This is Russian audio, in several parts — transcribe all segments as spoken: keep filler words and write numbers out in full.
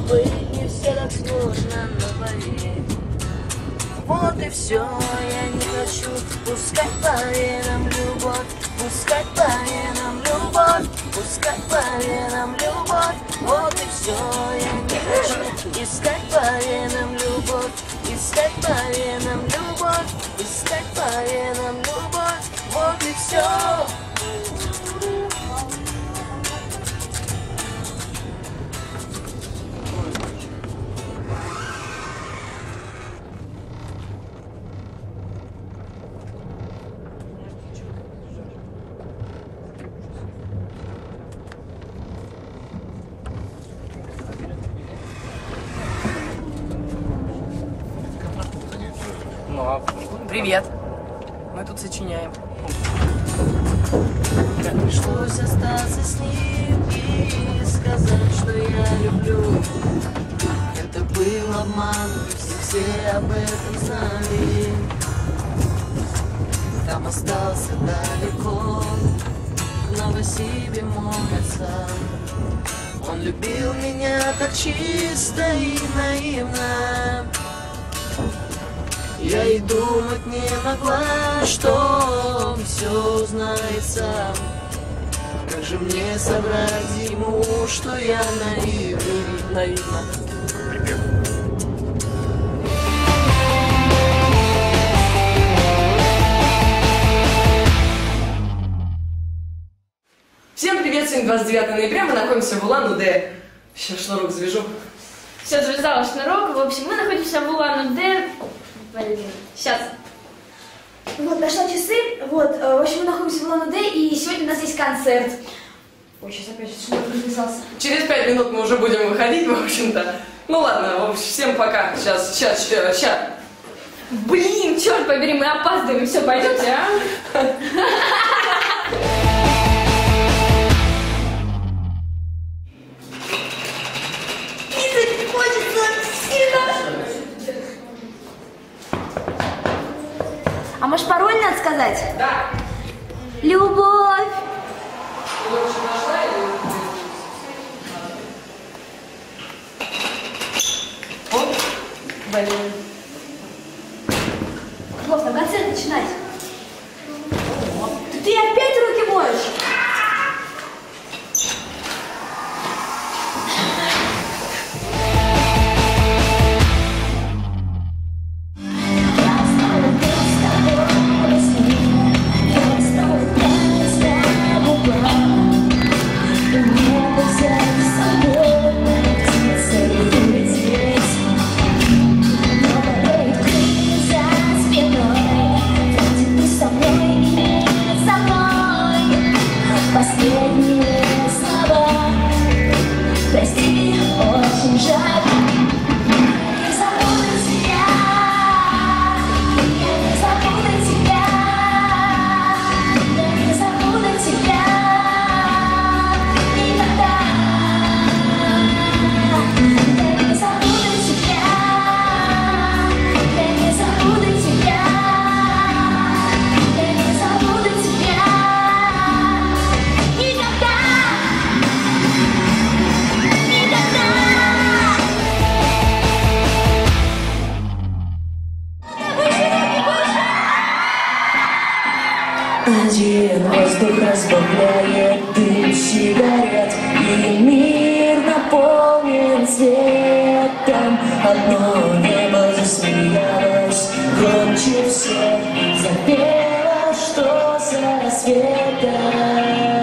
быть не все так сложно, но поверь. Вот и все, я не хочу пускать по венам любовь, пускать по венам любовь, пускать по венам любовь. Вот и все, я не хочу искать по венам любовь, искать по венам любовь, искать по венам любовь. Вот и все. Привет. Мы тут сочиняем. Пришлось остаться с ним и сказать, что я люблю. Это был обман, все об этом знали. Там остался далеко, в Новосибе мой отца. Он любил меня так чисто и наивно. Я и думать не могла, что он все узнает сам. Как же мне соврать ему, что я наивный, наивно. Всем привет! Сегодня двадцать девятое ноября, мы находимся в Улан-Удэ. Сейчас шнурок завяжу. Все, завязала шнурок. В общем, мы находимся в Улан-Удэ. Сейчас. Вот, нашла часы. Вот, в общем, мы находимся в Улан-Удэ, и сегодня у нас есть концерт. Ой, сейчас опять шнурок развязался. Через пять минут мы уже будем выходить, в общем-то. Ну ладно, в общем, всем пока. Сейчас, сейчас, сейчас, сейчас. Блин, черт побери, мы опаздываем. Все, пойдете, а? А может, пароль надо сказать? Да. Любовь. О, блин. Классно, концерт начинать. Ты, ты опять руки моешь? Один воздух разбавляет дым сигарет, и мир наполнен светом. Одно небо засмеялось громче всех, запело, что за рассветом.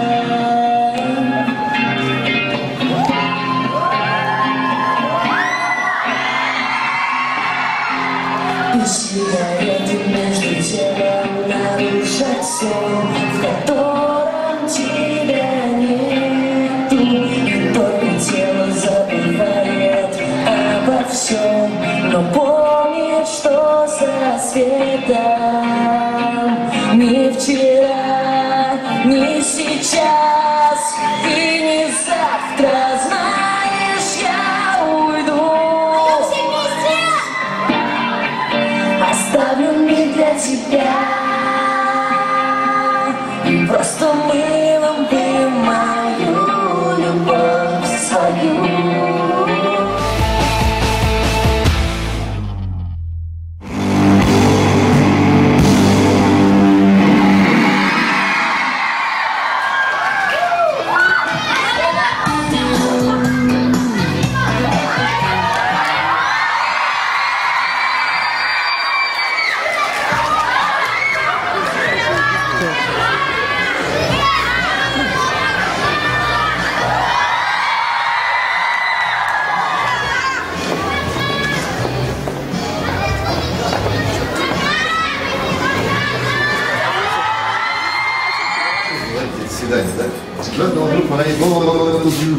И сигареты между телом нарушат сон, в котором тебя нету. И только тело забывает обо всем, но помнит, что за рассветом. Ни вчера, ни сейчас, и не завтра, знаешь, я уйду. Оставлю мир для тебя и просто мылом бы мою любовь свою. группа, она не...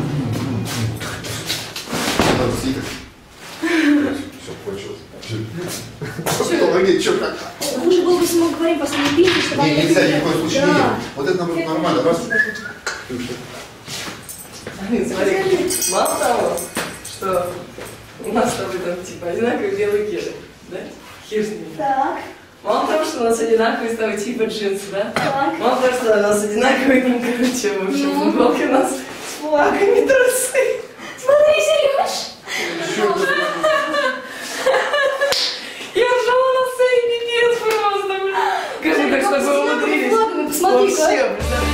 Все, кончилось. Помоги, что как? Лучше было бы, если мы говорим последние песни, чтобы Не, они... нельзя, ни в коем случае Да. не делать. Вот это нормально, раз. Смотри, мало того, что у нас с тобой там типа одинаковые белые кеды, да? Хер с ними. Так, Мало того, что у нас одинаковые с тобой типа джинсы, да? так. Мало того, что у нас одинаковые там, короче, в общем, Ну. футболки у нас с флагами трусы. Смотри, Сереж! Я ржала на сцене, пипец просто, блин. Скажи, так что вы умудрились. Посмотри-ка. Вообще, представляешь?